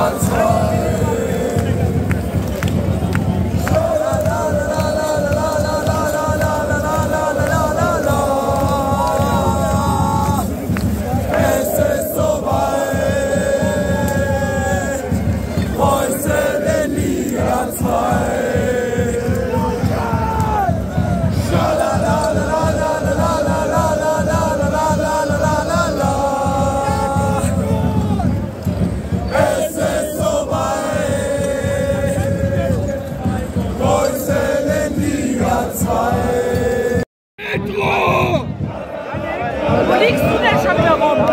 Wo liegst du denn schon wieder rum?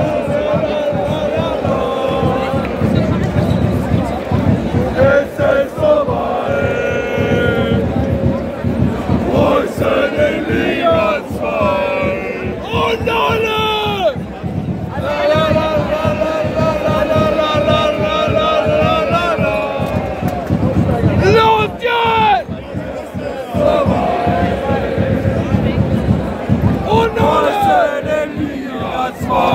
Es ist vorbei. Wo ist denn die Liga 2? Und alle! Los jetzt! Und alle! Liga 2!